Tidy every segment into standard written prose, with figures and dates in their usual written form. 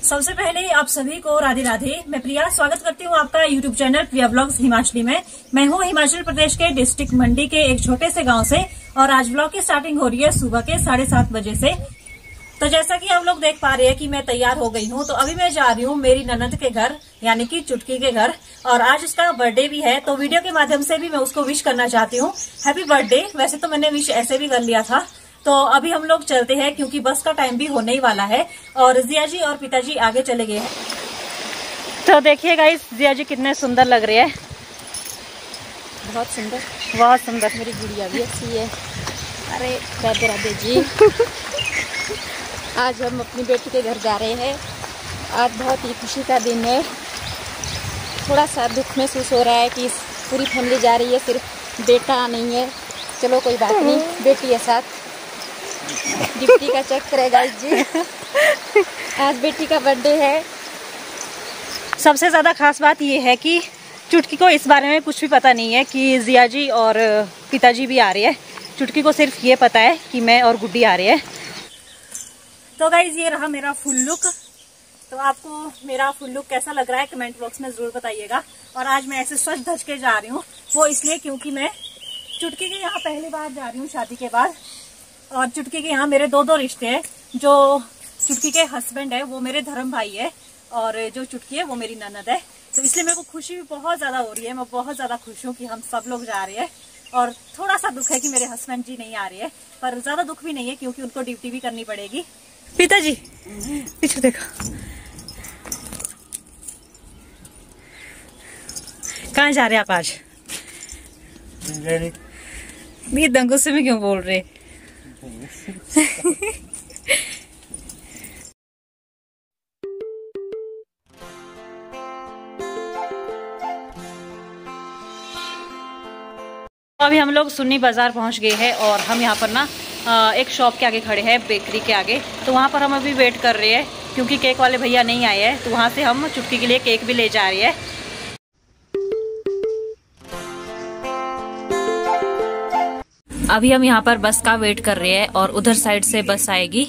सबसे पहले आप सभी को राधे राधे। मैं प्रिया स्वागत करती हूँ आपका YouTube channel Priya blogs Himachali में। मैं हूँ हिमाचल प्रदेश के डिस्ट्रिक्ट मंडी के एक छोटे से गांव से और आज ब्लॉग की स्टार्टिंग हो रही है सुबह के 7:30 बजे से। तो जैसा कि आप लोग देख पा रहे हैं कि मैं तैयार हो गई हूँ, तो अभी मैं जा रही हूँ मेरी ननद के घर यानी कि चुटकी के घर और आज उसका बर्थडे भी है। तो वीडियो के माध्यम से भी मैं उसको विश करना चाहती हूँ हैप्पी बर्थडे। वैसे तो मैंने विश ऐसे भी कर लिया था। तो अभी हम लोग चलते हैं क्योंकि बस का टाइम भी होने ही वाला है और जिया जी और पिताजी आगे चले गए हैं। तो देखिए गाइस, जिया जी कितने सुंदर लग रहे हैं। बहुत सुंदर, बहुत सुंदर। मेरी गुड़िया भी अच्छी है। अरे राधे राधे जी। आज हम अपनी बेटी के घर जा रहे हैं। आज बहुत ही खुशी का दिन है। थोड़ा सा दुख महसूस हो रहा है कि पूरी फैमिली जा रही है, सिर्फ बेटा नहीं है। चलो कोई बात नहीं, बेटी है साथ। गिफ्टी का चेक करेगा जी। आज बेटी का बर्थडे है। सबसे ज्यादा खास बात ये है कि चुटकी को इस बारे में कुछ भी पता नहीं है कि जिया जी और पिताजी भी आ रहे हैं। चुटकी को सिर्फ ये पता है कि मैं और गुड्डी आ रही है। तो गाइज ये रहा मेरा फुल लुक। तो आपको मेरा फुल लुक कैसा लग रहा है कमेंट बॉक्स में जरूर बताइएगा। और आज मैं ऐसे सज धज के जा रही हूँ, वो इसलिए क्योंकि मैं चुटकी के यहाँ पहली बार जा रही हूँ शादी के बाद। और चुटकी के यहाँ मेरे दो रिश्ते हैं। जो चुटकी के हस्बैंड है वो मेरे धर्म भाई है और जो चुटकी है वो मेरी ननद है। तो इसलिए मेरे को खुशी भी बहुत ज्यादा हो रही है। मैं बहुत ज्यादा खुश हूँ कि हम सब लोग जा रहे हैं। और थोड़ा सा दुख है कि मेरे हस्बैंड जी नहीं आ रहे हैं, पर ज्यादा दुख भी नहीं है क्योंकि उनको ड्यूटी भी करनी पड़ेगी। पिताजी पीछे देखो, कहाँ जा रहे हैं आप आज? ये दंगों में क्यों बोल रहे? अभी हम लोग सुन्नी बाजार पहुंच गए हैं और हम यहाँ पर ना एक शॉप के आगे खड़े हैं, बेकरी के आगे। तो वहाँ पर हम अभी वेट कर रहे हैं क्योंकि केक वाले भैया नहीं आए हैं। तो वहाँ से हम चुटकी के लिए केक भी ले जा रही है। अभी हम यहाँ पर बस का वेट कर रहे हैं और उधर साइड से बस आएगी।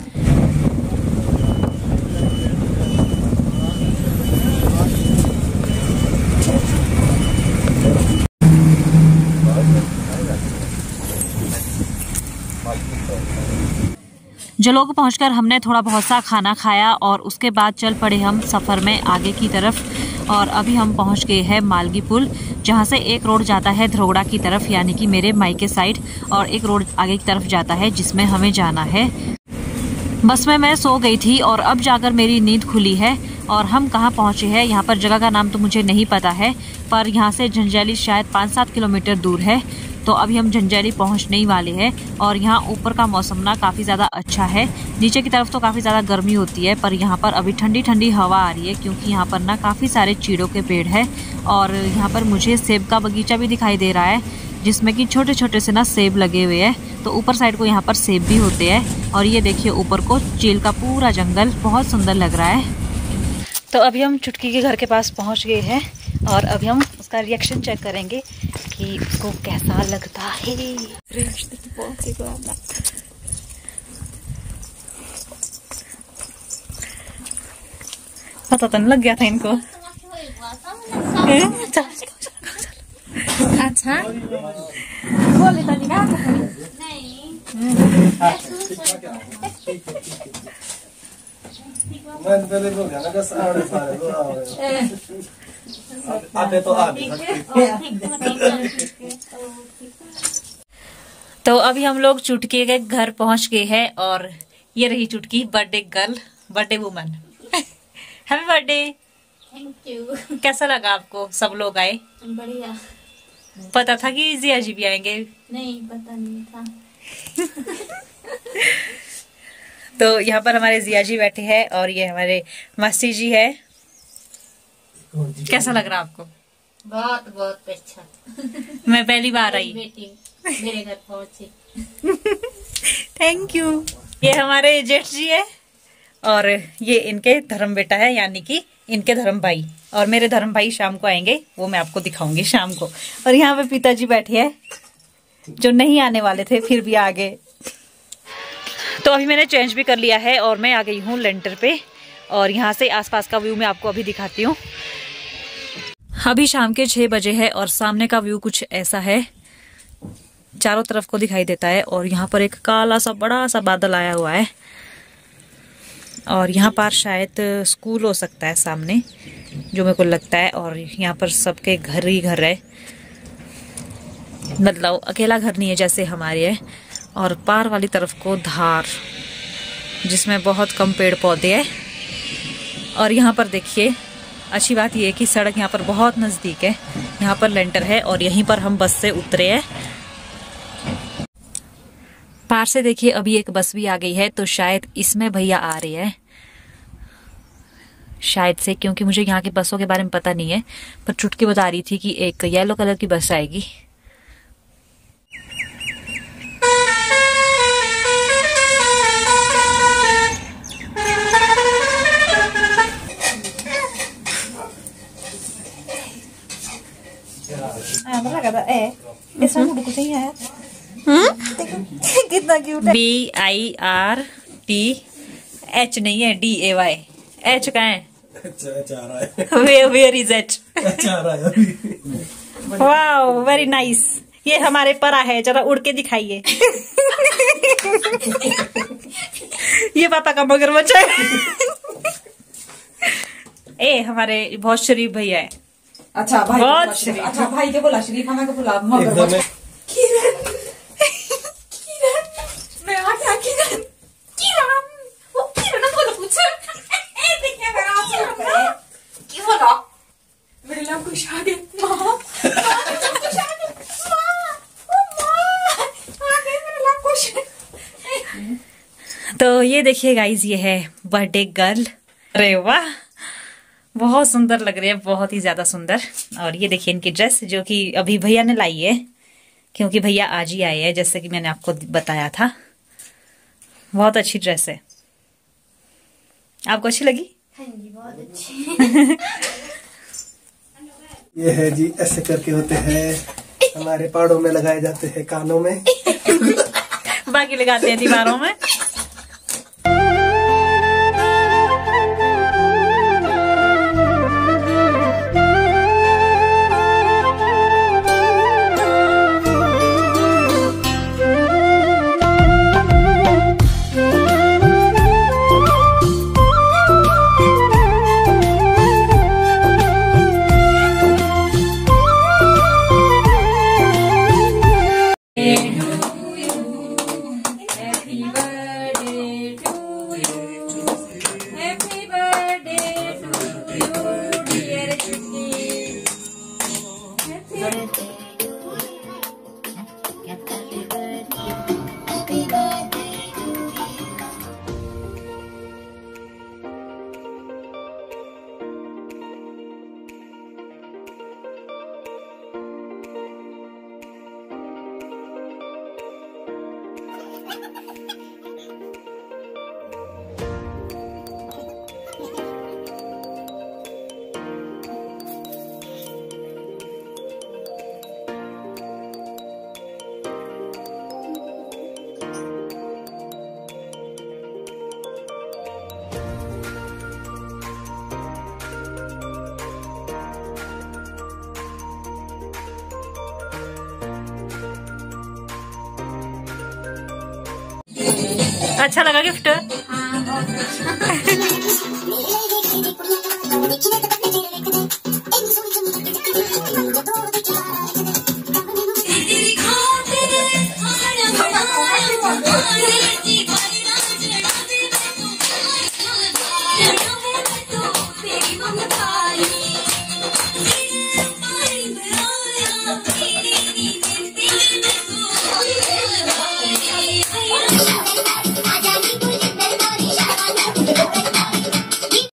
जलोग पहुंचकर हमने थोड़ा बहुत सा खाना खाया और उसके बाद चल पड़े हम सफर में आगे की तरफ। और अभी हम पहुंच गए हैं मालगी पुल, जहां से एक रोड जाता है धरोड़ा की तरफ यानी कि मेरे मायके साइड, और एक रोड आगे की तरफ जाता है जिसमें हमें जाना है। बस में मैं सो गई थी और अब जाकर मेरी नींद खुली है। और हम कहाँ पहुंचे हैं, यहाँ पर जगह का नाम तो मुझे नहीं पता है, पर यहाँ से झंझैली शायद 5-7 किलोमीटर दूर है। तो अभी हम झंझैली पहुंचने ही वाले हैं। और यहाँ ऊपर का मौसम ना काफ़ी ज़्यादा अच्छा है। नीचे की तरफ तो काफ़ी ज़्यादा गर्मी होती है, पर यहाँ पर अभी ठंडी ठंडी हवा आ रही है क्योंकि यहाँ पर ना काफ़ी सारे चीड़ों के पेड़ है। और यहाँ पर मुझे सेब का बगीचा भी दिखाई दे रहा है जिसमें कि छोटे छोटे से ना सेब लगे हुए हैं। तो ऊपर साइड को यहाँ पर सेब भी होते हैं। और ये देखिए ऊपर को चील का पूरा जंगल बहुत सुंदर लग रहा है। तो अभी हम चुटकी के घर के पास पहुँच गए हैं और अभी हम उसका रिएक्शन चेक करेंगे कि उसको कैसा लगता है। पता तो नहीं लग गया था इनको। अच्छा बोले तो नहीं तो अभी हम लोग चुटकी के घर पहुंच गए हैं और ये रही चुटकी, birthday girl, birthday woman. Happy birthday. Thank you. कैसा लगा आपको? सब लोग आए? बढ़िया। पता था कि जिया जी भी आएंगे? नहीं, पता नहीं था। तो यहाँ पर हमारे जिया जी बैठे हैं और ये हमारे मासी जी है। कैसा लग रहा आपको? बहुत बहुत अच्छा। मैं पहली बार आई, बेटी मेरे घर पहुंची। Thank you. ये हमारे जेठ जी है और ये इनके धर्म बेटा है यानी कि इनके धर्म भाई। और मेरे धर्म भाई शाम को आएंगे, वो मैं आपको दिखाऊंगी शाम को। और यहाँ पे पिताजी बैठे हैं जो नहीं आने वाले थे फिर भी आ गए। तो अभी मैंने चेंज भी कर लिया है और मैं आ गई हूँ लेंटर पे। और यहाँ से आसपास का व्यू मैं आपको अभी दिखाती हूँ। अभी शाम के 6 बजे है और सामने का व्यू कुछ ऐसा है, चारों तरफ को दिखाई देता है और यहाँ पर एक काला सा बड़ा सा बादल आया हुआ है और यहाँ पर शायद स्कूल हो सकता है सामने, जो मेरे को लगता है। और यहाँ पर सबके घर ही घर है, मतलब अकेला घर नहीं है जैसे हमारे है। और पार वाली तरफ को धार, जिसमें बहुत कम पेड़ पौधे हैं। और यहाँ पर देखिए, अच्छी बात यह है कि सड़क यहाँ पर बहुत नज़दीक है, यहाँ पर लेंटर है और यहीं पर हम बस से उतरे हैं। पार से देखिए अभी एक बस भी आ गई है, तो शायद इसमें भैया आ रही है शायद से, क्योंकि मुझे यहाँ की बसों के बारे में पता नहीं है। पर चुटकी बता रही थी कि एक येलो कलर की बस आएगी। कितना क्यूट है। BIRTH नहीं है, DAY। H कहाँ है? Where is H? Wow, very nice. ये हमारे परा है, जरा उड़ के दिखाइए। ये पापा का मगरमच्छ है। ए हमारे बहुत शरीफ भैया है। अच्छा भाई, बहुत शरीफ। अच्छा भाई के बोला शरीफ, हमें को बोला मगरमच्छ। तो ये देखिए गाइज, ये है बर्थडे गर्ल। अरे वाह, बहुत सुंदर लग रही है, बहुत ही ज्यादा सुंदर। और ये देखिए इनकी ड्रेस, जो कि अभी भैया ने लाई है, क्योंकि भैया आज ही आए हैं, जैसे कि मैंने आपको बताया था। बहुत अच्छी ड्रेस है। आपको अच्छी लगी? हाँ जी, बहुत अच्छी। ये है जी, ऐसे करके होते हैं, हमारे पहाड़ों में लगाए जाते हैं, कानों में। बाकी लगाते हैं दीवारों में। अच्छा लगा गिफ्ट? हाँ, बहुत अच्छा।